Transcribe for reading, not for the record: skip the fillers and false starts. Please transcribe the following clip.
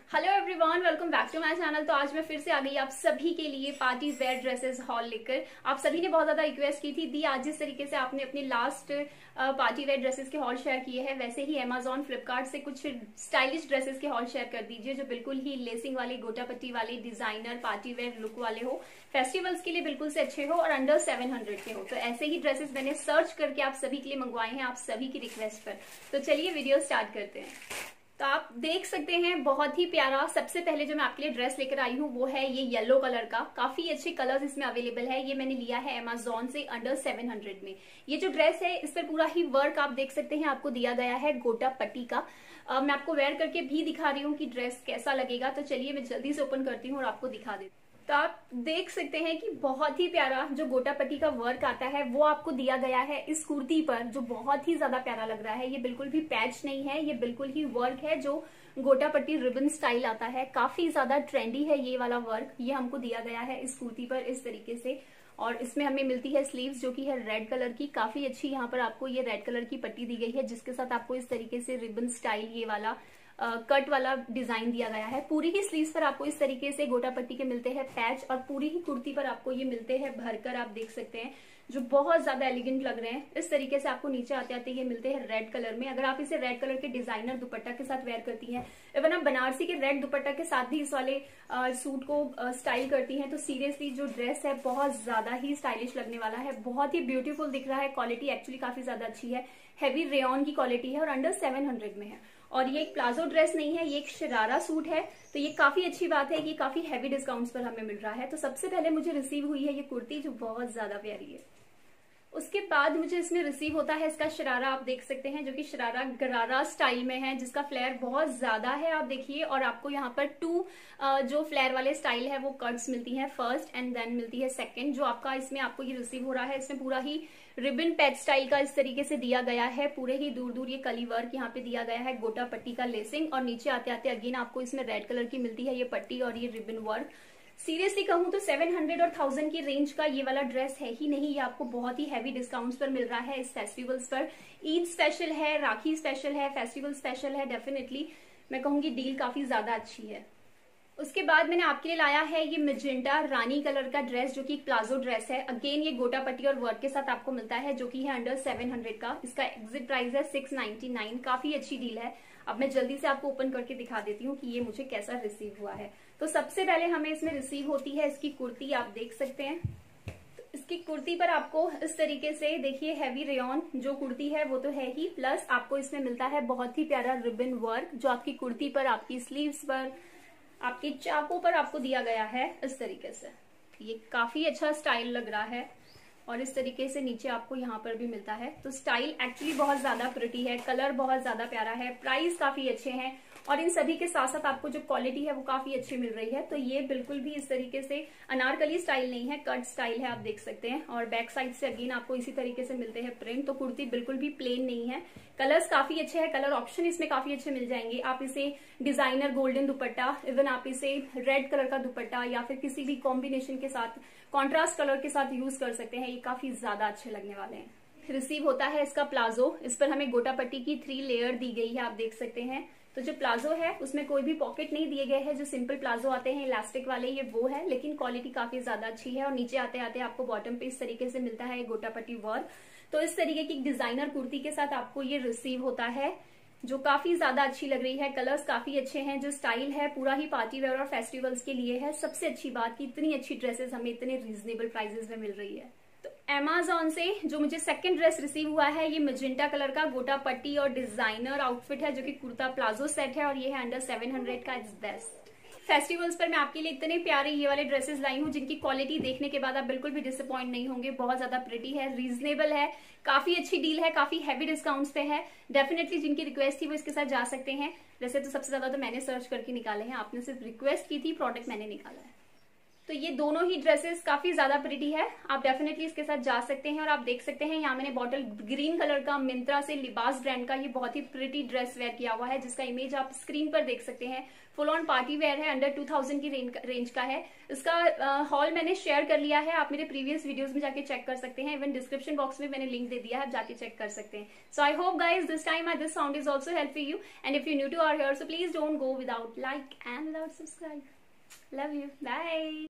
Hello everyone, welcome back to my channel. तो आज मैं फिर से आ गई आप सभी के लिए पार्टी वेयर ड्रेसेस हॉल लेकर। आप सभी ने बहुत ज्यादा रिक्वेस्ट की थी दी आज जिस तरीके से आपने अपनी लास्ट पार्टी वेयर ड्रेसेस के हॉल शेयर किए हैं, वैसे ही अमेजॉन फ्लिपकार्ट से कुछ स्टाइलिश ड्रेसेस के हॉल शेयर कर दीजिए जो बिल्कुल ही लेसिंग वाले, गोटा पट्टी वाले, डिजाइनर पार्टी वेयर लुक वाले हो, फेस्टिवल्स के लिए बिल्कुल से अच्छे हो और अंडर 700 के हो। तो ऐसे ही ड्रेसेस मैंने सर्च करके आप सभी के लिए मंगवाए हैं, आप सभी की रिक्वेस्ट पर। तो चलिए वीडियो स्टार्ट करते हैं। तो आप देख सकते हैं बहुत ही प्यारा। सबसे पहले जो मैं आपके लिए ड्रेस लेकर आई हूँ वो है ये येलो कलर का। काफी अच्छे कलर्स इसमें अवेलेबल है। ये मैंने लिया है अमेजोन से अंडर 700 में। ये जो ड्रेस है इस पर पूरा ही वर्क आप देख सकते हैं, आपको दिया गया है गोटा पट्टी का। मैं आपको वेयर करके भी दिखा रही हूँ कि ड्रेस कैसा लगेगा। तो चलिए मैं जल्दी से ओपन करती हूँ और आपको दिखा देती हूँ। तो आप देख सकते हैं कि बहुत ही प्यारा जो गोटा पट्टी का वर्क आता है वो आपको दिया गया है इस कुर्ती पर, जो बहुत ही ज्यादा प्यारा लग रहा है। ये बिल्कुल भी पैच नहीं है, ये बिल्कुल ही वर्क है जो गोटा पट्टी रिबन स्टाइल आता है। काफी ज्यादा ट्रेंडी है ये वाला वर्क। ये हमको दिया गया है इस कुर्ती पर इस तरीके से। और इसमें हमें मिलती है स्लीव्स जो कि है रेड कलर की। काफी अच्छी यहाँ पर आपको ये रेड कलर की पट्टी दी गई है जिसके साथ आपको इस तरीके से रिबन स्टाइल ये वाला कट वाला डिजाइन दिया गया है। पूरी ही स्लीव्स पर आपको इस तरीके से गोटा पट्टी के मिलते हैं पैच और पूरी ही कुर्ती पर आपको ये मिलते हैं भरकर, आप देख सकते हैं, जो बहुत ज्यादा एलिगेंट लग रहे हैं। इस तरीके से आपको नीचे आते आते ये मिलते हैं रेड कलर में। अगर आप इसे रेड कलर के डिजाइनर दुपट्टा के साथ वेयर करती हैं, इवन आप बनारसी के रेड दुपट्टा के साथ भी इस वाले सूट को स्टाइल करती हैं, तो सीरियसली जो ड्रेस है बहुत ज्यादा ही स्टाइलिश लगने वाला है। बहुत ही ब्यूटीफुल दिख रहा है। क्वालिटी एक्चुअली काफी ज्यादा अच्छी है। हैवी रेयन की क्वालिटी है और अंडर 700 में है। और ये एक प्लाजो ड्रेस नहीं है, ये एक शरारा सूट है। तो ये काफी अच्छी बात है कि काफी हैवी डिस्काउंट्स पर हमें मिल रहा है। तो सबसे पहले मुझे रिसीव हुई है ये कुर्ती जो बहुत ज्यादा प्यारी है। उसके बाद मुझे इसमें रिसीव होता है इसका शरारा। आप देख सकते हैं जो कि शरारा गरारा स्टाइल में है, जिसका फ्लेयर बहुत ज्यादा है, आप देखिए। और आपको यहाँ पर जो फ्लेयर वाले स्टाइल है वो कट्स मिलती हैं, फर्स्ट एंड देन मिलती है सेकंड। जो आपका इसमें आपको ये रिसीव हो रहा है, इसमें पूरा ही रिबन पैच स्टाइल का इस तरीके से दिया गया है। पूरे ही दूर दूर ये कली वर्क यहाँ पे दिया गया है, गोटा पट्टी का लेसिंग। और नीचे आते आते अगेन आपको इसमें रेड कलर की मिलती है ये पट्टी और ये रिबन वर्क। सीरियसली कहूं तो 700 और 1000 की रेंज का ये वाला ड्रेस है ही नहीं। ये आपको बहुत ही हैवी डिस्काउंट्स पर मिल रहा है इस फेस्टिवल्स पर। ईद स्पेशल है, राखी स्पेशल है, फेस्टिवल स्पेशल है। डेफिनेटली मैं कहूंगी डील काफी ज्यादा अच्छी है। उसके बाद मैंने आपके लिए लाया है ये मैजेंटा रानी कलर का ड्रेस जो कि एक प्लाजो ड्रेस है। अगेन ये गोटा पट्टी और वर्क के साथ आपको मिलता है जो कि है अंडर 700 का। इसका एग्जिट प्राइस है 699। काफी अच्छी डील है। अब मैं जल्दी से आपको ओपन करके दिखा देती हूँ कि ये मुझे कैसा रिसीव हुआ है। तो सबसे पहले हमें इसमें रिसीव होती है इसकी कुर्ती, आप देख सकते हैं। तो इसकी कुर्ती पर आपको इस तरीके से देखिए हैवी रेयन जो कुर्ती है वो तो है ही, प्लस आपको इसमें मिलता है बहुत ही प्यारा रिबन वर्क जो आपकी कुर्ती पर, आपकी स्लीव्स पर, आपके चाकों पर आपको दिया गया है इस तरीके से। ये काफी अच्छा स्टाइल लग रहा है। और इस तरीके से नीचे आपको यहाँ पर भी मिलता है। तो स्टाइल एक्चुअली बहुत ज्यादा प्रिटी है, कलर बहुत ज्यादा प्यारा है, प्राइस काफी अच्छे हैं और इन सभी के साथ साथ आपको जो क्वालिटी है वो काफी अच्छी मिल रही है। तो ये बिल्कुल भी इस तरीके से अनारकली स्टाइल नहीं है, कट स्टाइल है, आप देख सकते हैं। और बैक साइड से अगेन आपको इसी तरीके से मिलते हैं प्रिंट। तो कुर्ती बिल्कुल भी प्लेन नहीं है। कलर्स काफी अच्छे हैं, कलर ऑप्शन इसमें काफी अच्छे मिल जाएंगे। आप इसे डिजाइनर गोल्डन दुपट्टा, इवन आप इसे रेड कलर का दुपट्टा या फिर किसी भी कॉम्बिनेशन के साथ, कॉन्ट्रास्ट कलर के साथ यूज कर सकते हैं। ये काफी ज्यादा अच्छे लगने वाले हैं। रिसीव होता है इसका प्लाजो। इस पर हमें गोटा पट्टी की 3 लेयर दी गई है, आप देख सकते हैं। तो जो प्लाजो है उसमें कोई भी पॉकेट नहीं दिए गए हैं। जो सिंपल प्लाजो आते हैं इलास्टिक वाले, ये वो है, लेकिन क्वालिटी काफी ज्यादा अच्छी है। और नीचे आते आते आपको बॉटम पे इस तरीके से मिलता है गोटा पट्टी वर्क। तो इस तरीके की डिजाइनर कुर्ती के साथ आपको ये रिसीव होता है जो काफी ज्यादा अच्छी लग रही है। कलर्स काफी अच्छे हैं। जो स्टाइल है पूरा ही पार्टी वेयर और फेस्टिवल्स के लिए है। सबसे अच्छी बात कि इतनी अच्छी ड्रेसेस हमें इतने रीजनेबल प्राइसेस में मिल रही है। तो अमेजोन से जो मुझे सेकंड ड्रेस रिसीव हुआ है ये मैजेंटा कलर का गोटा पट्टी और डिजाइनर आउटफिट है जो कि कुर्ता प्लाजो सेट है और ये है अंडर 700 का। It's best. फेस्टिवल्स पर मैं आपके लिए इतने प्यारे ये वाले ड्रेसेस लाई हूँ जिनकी क्वालिटी देखने के बाद आप बिल्कुल भी डिसअपॉइंट नहीं होंगे। बहुत ज्यादा प्रिटी है, रीजनेबल है, काफी अच्छी डील है, काफी हैवी डिस्काउंट्स पे है। डेफिनेटली जिनकी रिक्वेस्ट थी वो इसके साथ जा सकते हैं। वैसे तो सबसे ज्यादा तो मैंने सर्च करके निकाले हैं, आपने सिर्फ रिक्वेस्ट की थी, प्रोडक्ट मैंने निकाला है। तो ये दोनों ही ड्रेसेस काफी ज्यादा प्रिटी है, आप डेफिनेटली इसके साथ जा सकते हैं। और आप देख सकते हैं यहाँ मैंने बॉटल ग्रीन कलर का मिंत्रा से लिबास ब्रांड का ये बहुत ही प्रिटी ड्रेस वेयर किया हुआ है, जिसका इमेज आप स्क्रीन पर देख सकते हैं। फुल ऑन पार्टी वेयर है, अंडर 2000 की रेंज का है। इसका हॉल मैंने शेयर कर लिया है, आप मेरे प्रीवियस वीडियोस में जाके चेक कर सकते हैं। इवन डिस्क्रिप्शन बॉक्स में मैंने लिंक दे दिया है, आप जाके चेक कर सकते हैं। So I hope guys this time this sound is also help for you, and if you new to our here so please don't go without like and without subscribe. Love you, bye.